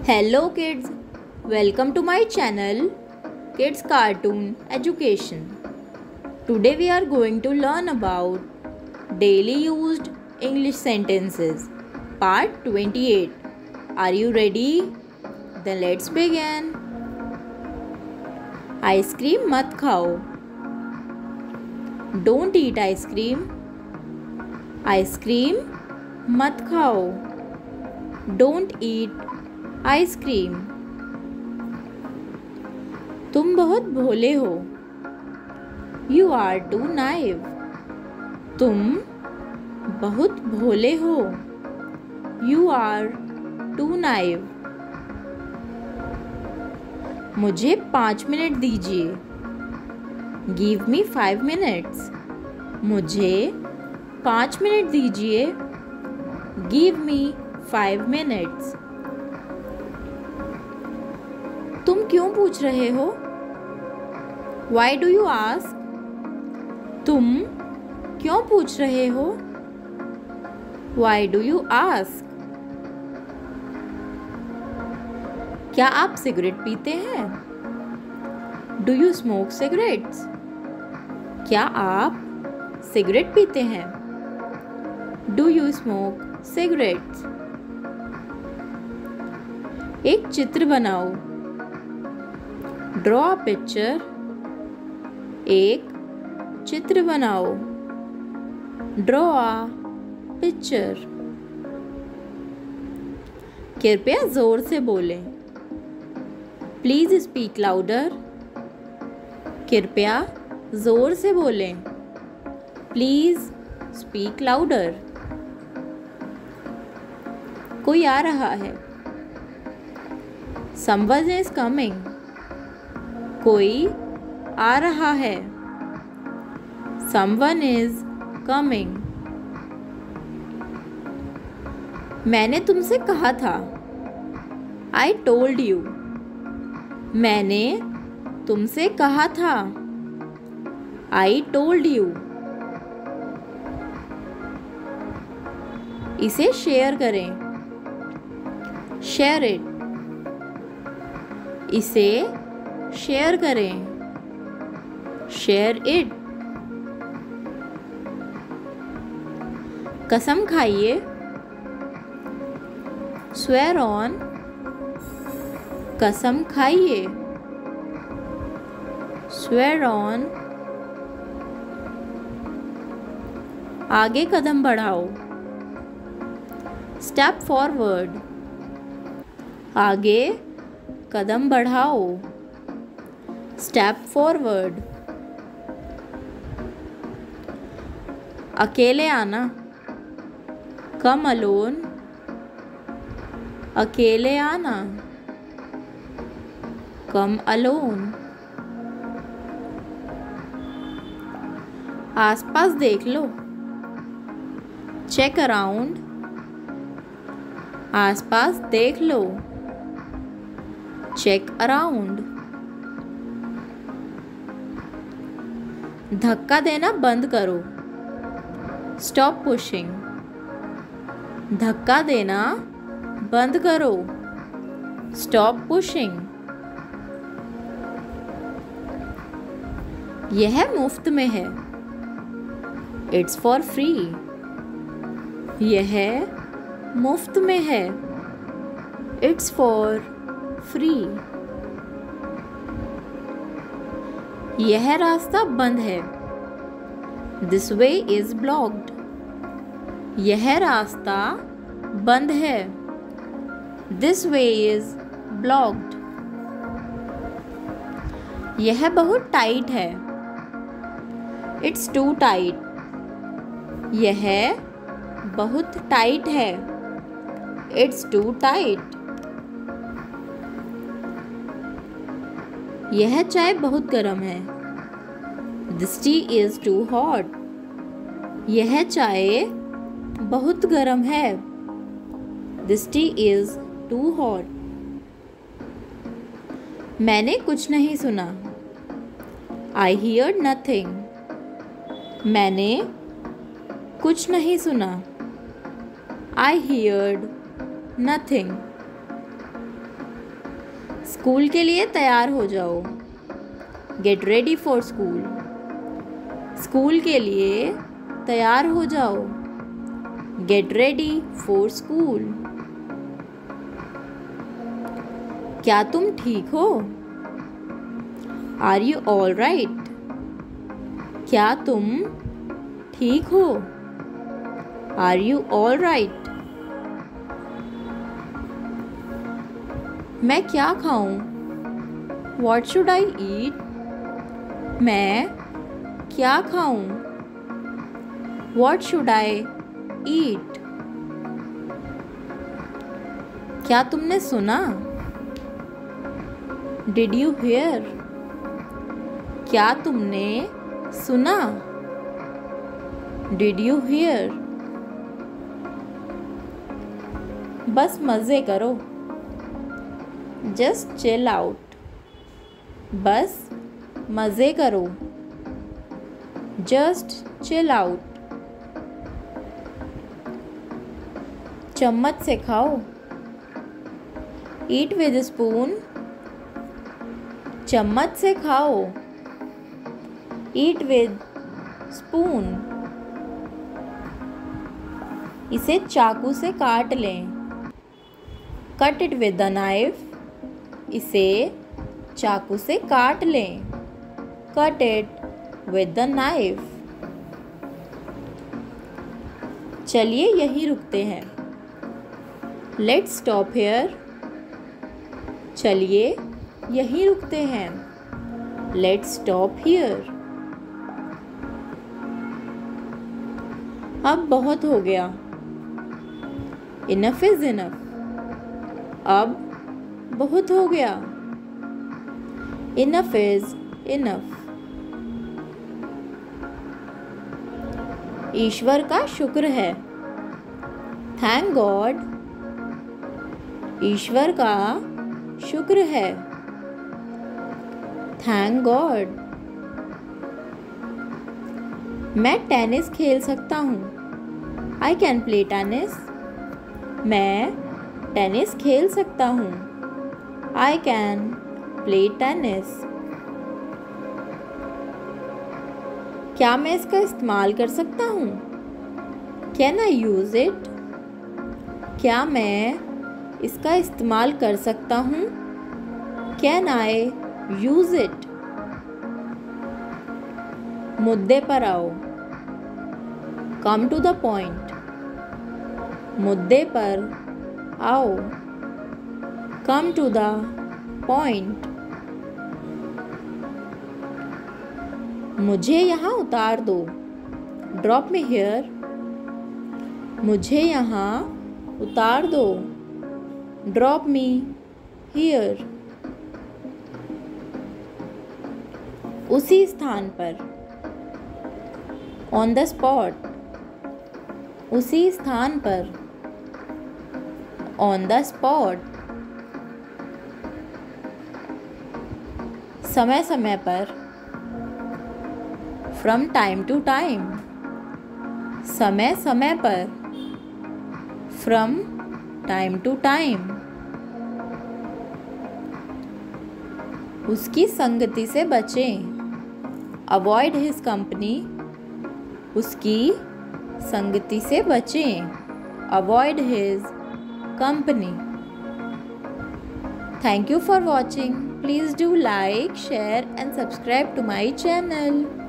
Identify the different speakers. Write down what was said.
Speaker 1: Hello kids, welcome to my channel Kids Cartoon Education. Today we are going to learn about daily used English sentences part 28. Are you ready? Then let's begin. Ice cream mat khao. Don't eat ice cream. Ice cream mat khao. Don't eat ice cream. तुम बहुत भोले हो. You are too naive. तुम बहुत भोले हो. You are too naive. मुझे 5 minute दीजिए. Give me 5 minutes. मुझे 5 मिनट दीजिए. Give me 5 minutes. तुम क्यों पूछ रहे हो? Why do you ask? तुम क्यों पूछ रहे हो? Why do you ask? क्या आप सिगरेट पीते हैं? Do you smoke cigarettes? क्या आप सिगरेट पीते हैं? Do you smoke cigarettes? एक चित्र बनाओ. Draw a picture. एक चित्र बनाओ. Draw a picture. कृपया जोर से बोलें. Please speak louder. कृपया जोर से बोलें. Please speak louder. कोई आ रहा है. Someone is coming. कोई आ रहा है. Someone is coming. मैंने तुमसे कहा था. I told you. मैंने तुमसे कहा था. I told you. इसे शेयर करें. Share it. इसे शेयर करें. Share it. कसम खाइए. Swear on. कसम खाइए. Swear on. आगे कदम बढ़ाओ. Step forward. आगे कदम बढ़ाओ. Step forward. अकेले आना. Come alone. अकेले आना. Come alone. आसपास देख लो. Check around. आसपास देख लो. Check around. धक्का देना बंद करो. Stop pushing. धक्का देना बंद करो. Stop pushing. यह मुफ्त में है. It's for free. यह मुफ्त में है. It's for free. यह रास्ता बंद है. This way is blocked. यह रास्ता बंद है. This way is blocked. यह बहुत टाइट है. It's too tight. यह बहुत टाइट है. It's too tight. यह चाय बहुत गर्म है. This tea is too hot. यह चाय बहुत गर्म है. This tea is too hot. मैंने कुछ नहीं सुना. I heard nothing. मैंने कुछ नहीं सुना. I heard nothing. स्कूल के लिए तैयार हो जाओ। Get ready for school. School के लिए तैयार हो जाओ। Get ready for school. क्या तुम ठीक हो? Are you all right? क्या तुम ठीक हो? Are you all right? मैं क्या खाऊं? What should I eat? मैं क्या खाऊं? What should I eat? क्या तुमने सुना? Did you hear? क्या तुमने सुना? Did you hear? बस मज़े करो। Just chill out. बस मज़े करो। Just chill out. चम्मच से खाओ। Eat with a spoon. चम्मच से खाओ। Eat with spoon. इसे चाकू से काट लें। Cut it with a knife. इसे चाकू से काट लें। Cut it with the knife. चलिए यहीं रुकते हैं। Let's stop here. चलिए यहीं रुकते हैं। Let's stop here. अब बहुत हो गया। Enough is enough. अब बहुत हो गया। Enough is enough. ईश्वर का शुक्र है। Thank God. ईश्वर का शुक्र है। Thank God. मैं टेनिस खेल सकता हूँ। I can play tennis. मैं टेनिस खेल सकता हूँ। I can play tennis. क्या मैं इसका इस्तेमाल कर सकता हूँ? Can I use it? क्या मैं इसका इस्तेमाल कर सकता हूँ? Can I use it? मुद्दे पर आओ। Come to the point. मुद्दे पर आओ। Come to the point. मुझे यहाँ उतार दो। Drop me here. मुझे यहाँ उतार दो। Drop me here. उसी स्थान पर। On the spot. उसी स्थान पर। On the spot. समय समय पर। From time to time. समय समय पर। From time to time. उसकी संगति से बचें। Avoid his company. उसकी संगति से बचें। Avoid his company. Thank you for watching. Please do like, share and subscribe to my channel.